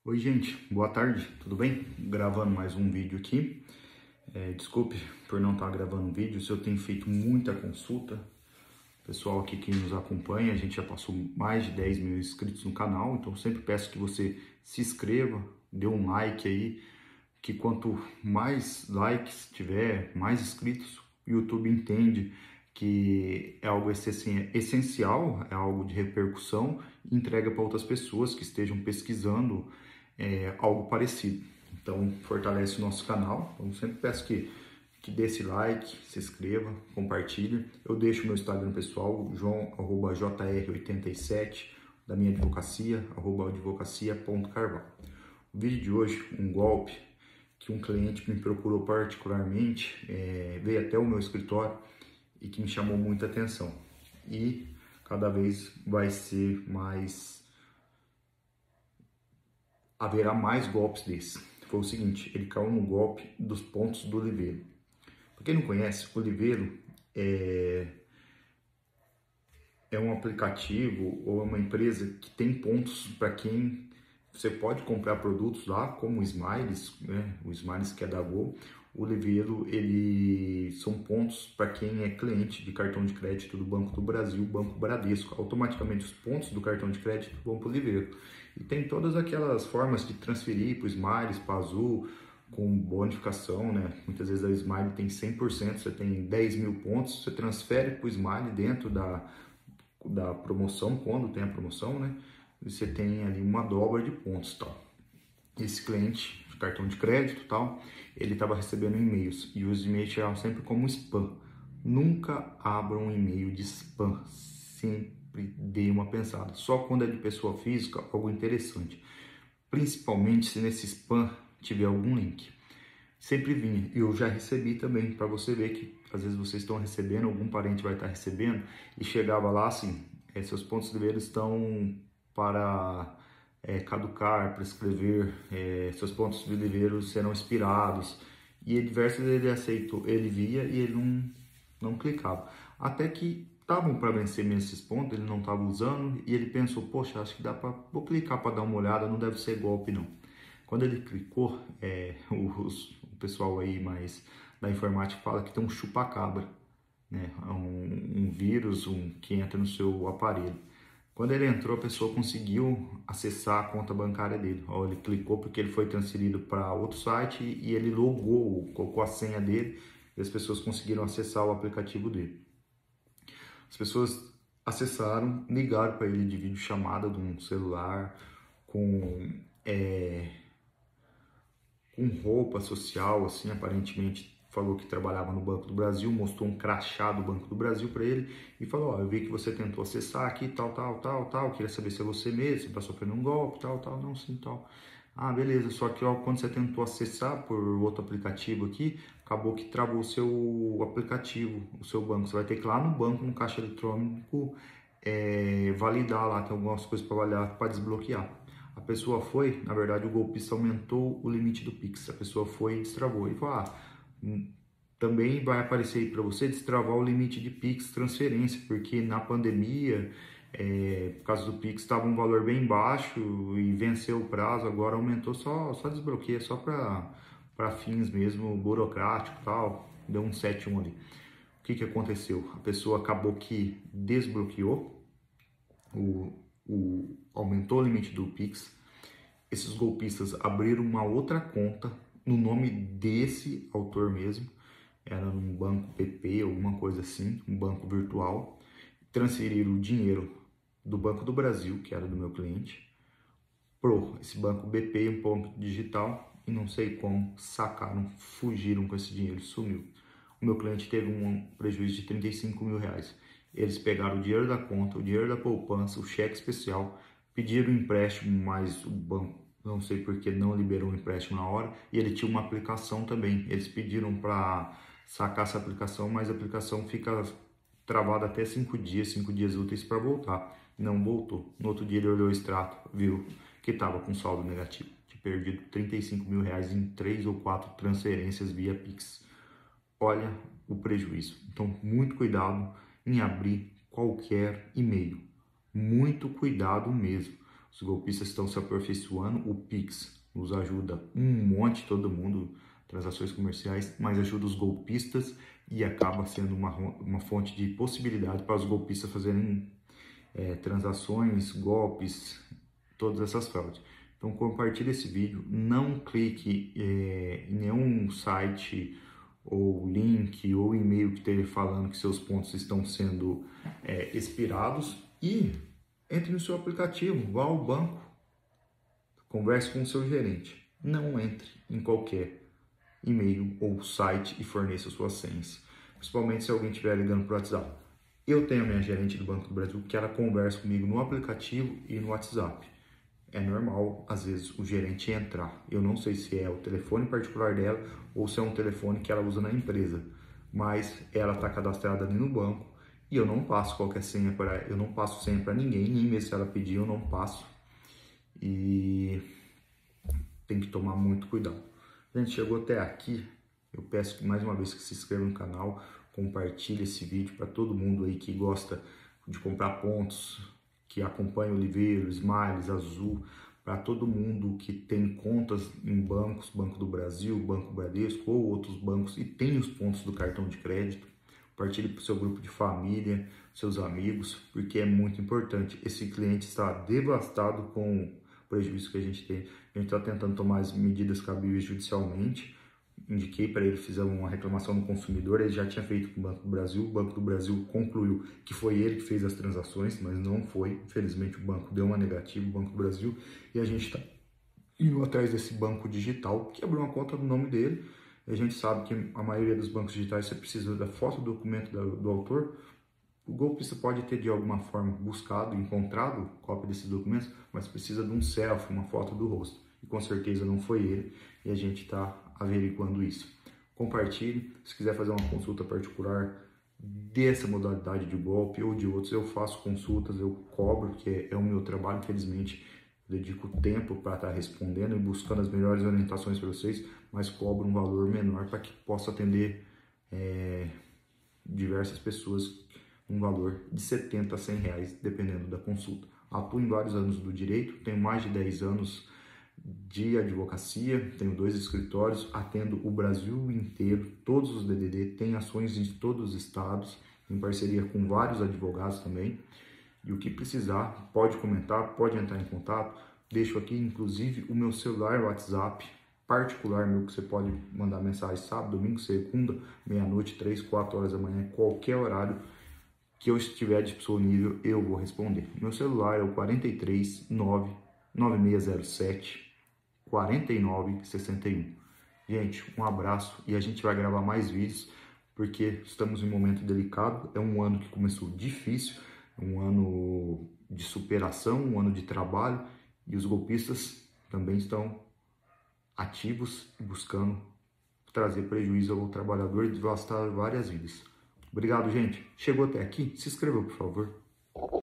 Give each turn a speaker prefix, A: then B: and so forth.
A: Oi gente, boa tarde, tudo bem? Gravando mais um vídeo aqui. Desculpe por não estar gravando um vídeo, se eu tenho feito muita consulta. Pessoal aqui que nos acompanha, a gente já passou mais de 10 mil inscritos no canal, então sempre peço que você se inscreva, dê um like aí, que quanto mais likes tiver, mais inscritos, o YouTube entende que é algo essencial, é algo de repercussão e entrega para outras pessoas que estejam pesquisando algo parecido. Então, fortalece o nosso canal. Então, sempre peço que dê esse like, se inscreva, compartilhe. Eu deixo meu Instagram pessoal, jr87, da minha advocacia, @advocacia.carvalho. O vídeo de hoje, um golpe que um cliente me procurou particularmente, veio até o meu escritório e que me chamou muita atenção. E cada vez vai ser mais... haverá mais golpes desses. Foi o seguinte, ele caiu no golpe dos pontos do Oliveiro. Para quem não conhece, o Oliveiro é um aplicativo ou é uma empresa que tem pontos para quem você pode comprar produtos lá, como o Smiles, né? O Smiles que é da Gol. O Oliveiro, são pontos para quem é cliente de cartão de crédito do Banco do Brasil, Banco Bradesco. Automaticamente os pontos do cartão de crédito vão para o Oliveiro. E tem todas aquelas formas de transferir para o Smiles, para a Azul, com bonificação, né? Muitas vezes a Smile tem 100%, você tem 10 mil pontos, você transfere para o Smile dentro da promoção, quando tem a promoção, né? Você tem ali uma dobra de pontos, tal. Esse cliente de cartão de crédito, tal, ele estava recebendo e-mails e os e-mails chegavam sempre como spam. Nunca abra um e-mail de spam, sempre dê uma pensada. Só quando é de pessoa física, algo interessante. Principalmente se nesse spam tiver algum link. Sempre vinha, e eu já recebi também, para você ver que às vezes vocês estão recebendo, algum parente vai estar recebendo, e chegava lá assim, seus pontos de dever estão para caducar, prescrever, seus pontos de dever serão expirados, e diversas vezes ele aceitou, ele via e ele não clicava, até que estavam para vencer mesmo esses pontos, ele não estava usando, e ele pensou, poxa, acho que vou clicar para dar uma olhada, não deve ser golpe não. Quando ele clicou, o pessoal aí mais da informática fala que tem um chupa-cabra, né? Um vírus que entra no seu aparelho. Quando ele entrou, a pessoa conseguiu acessar a conta bancária dele. Ele clicou porque ele foi transferido para outro site e ele logou, colocou a senha dele e as pessoas conseguiram acessar o aplicativo dele. As pessoas acessaram, ligaram para ele de videochamada de um celular com roupa social, assim, aparentemente falou que trabalhava no Banco do Brasil, mostrou um crachá do Banco do Brasil para ele e falou, eu vi que você tentou acessar aqui, tal, queria saber se é você mesmo, se está sofrendo um golpe, tal, não, sim, tal. Ah, beleza, só que quando você tentou acessar por outro aplicativo aqui, acabou que travou o seu aplicativo, o seu banco. Você vai ter que ir lá no banco, no caixa eletrônico, validar lá, tem algumas coisas para validar, para desbloquear. A pessoa foi, na verdade o golpista aumentou o limite do Pix, a pessoa foi e destravou. E falou, também vai aparecer aí para você destravar o limite de Pix transferência, porque na pandemia, por causa do Pix, estava um valor bem baixo e venceu o prazo, agora aumentou, só desbloqueia, só para fins mesmo burocrático e tal, deu um 7-1 ali. O que aconteceu? A pessoa acabou que desbloqueou, aumentou o limite do Pix, esses golpistas abriram uma outra conta no nome desse autor mesmo, era num banco PP, alguma coisa assim, um banco virtual, transferiram o dinheiro do Banco do Brasil, que era do meu cliente, pro esse banco BP, um ponto digital, e não sei como, sacaram, fugiram com esse dinheiro, sumiu. O meu cliente teve um prejuízo de 35 mil reais. Eles pegaram o dinheiro da conta, o dinheiro da poupança, o cheque especial, pediram empréstimo, mas o banco, não sei porque, não liberou o empréstimo na hora, e ele tinha uma aplicação também. Eles pediram para sacar essa aplicação, mas a aplicação fica travada até 5 dias úteis para voltar. Não voltou. No outro dia ele olhou o extrato, viu que estava com saldo negativo. Tinha perdido 35 mil reais em 3 ou 4 transferências via Pix. Olha o prejuízo. Então, muito cuidado em abrir qualquer e-mail. Muito cuidado mesmo. Os golpistas estão se aperfeiçoando, o Pix nos ajuda um monte, todo mundo, transações comerciais, mas ajuda os golpistas e acaba sendo uma fonte de possibilidade para os golpistas fazerem transações, golpes, todas essas fraudes. Então compartilhe esse vídeo, não clique em nenhum site ou link ou e-mail que esteja falando que seus pontos estão sendo expirados e entre no seu aplicativo, vá ao banco, converse com o seu gerente. Não entre em qualquer e-mail ou site e forneça suas senhas, principalmente se alguém estiver ligando para o WhatsApp. Eu tenho a minha gerente do Banco do Brasil que ela conversa comigo no aplicativo e no WhatsApp. É normal, às vezes, o gerente entrar. Eu não sei se é o telefone particular dela ou se é um telefone que ela usa na empresa, mas ela está cadastrada ali no banco e eu não passo qualquer senha para ela, eu não passo senha para ninguém, nem mesmo se ela pedir eu não passo. E tem que tomar muito cuidado. Gente, chegou até aqui, eu peço que mais uma vez que se inscreva no canal, compartilhe esse vídeo para todo mundo aí que gosta de comprar pontos, que acompanha o Oliveira, Smiles, Azul, para todo mundo que tem contas em bancos, Banco do Brasil, Banco Bradesco ou outros bancos e tem os pontos do cartão de crédito. Compartilhe para o seu grupo de família, seus amigos, porque é muito importante. Esse cliente está devastado com o prejuízo que a gente tem. A gente está tentando tomar as medidas cabíveis judicialmente. Indiquei para ele, fizer uma reclamação no consumidor, ele já tinha feito com o Banco do Brasil concluiu que foi ele que fez as transações, mas não foi, infelizmente o banco deu uma negativa, o Banco do Brasil, e a gente está indo atrás desse banco digital, que abriu uma conta no nome dele, e a gente sabe que a maioria dos bancos digitais você precisa da foto do documento do autor. O golpista pode ter de alguma forma buscado, encontrado cópia desses documentos, mas precisa de um selfie, uma foto do rosto, e com certeza não foi ele, e a gente está averiguando isso. Compartilhe, se quiser fazer uma consulta particular dessa modalidade de golpe ou de outros, eu faço consultas, eu cobro, que é o meu trabalho, infelizmente, eu dedico tempo para estar respondendo e buscando as melhores orientações para vocês, mas cobro um valor menor para que possa atender diversas pessoas, um valor de 70 a 100 reais, dependendo da consulta. Atuo em vários anos do direito, tenho mais de 10 anos de advocacia, tenho 2 escritórios, atendo o Brasil inteiro, todos os DDD, tenho ações em todos os estados, em parceria com vários advogados também, e o que precisar, pode comentar, pode entrar em contato, deixo aqui inclusive o meu celular WhatsApp particular meu, que você pode mandar mensagem sábado, domingo, segunda, meia-noite, 3, 4 horas da manhã, qualquer horário que eu estiver disponível, eu vou responder. Meu celular é o 43 9607 4961. Gente, um abraço e a gente vai gravar mais vídeos porque estamos em um momento delicado. É um ano que começou difícil, um ano de superação, um ano de trabalho e os golpistas também estão ativos e buscando trazer prejuízo ao trabalhador e devastar várias vidas. Obrigado, gente. Chegou até aqui? Se inscreveu, por favor.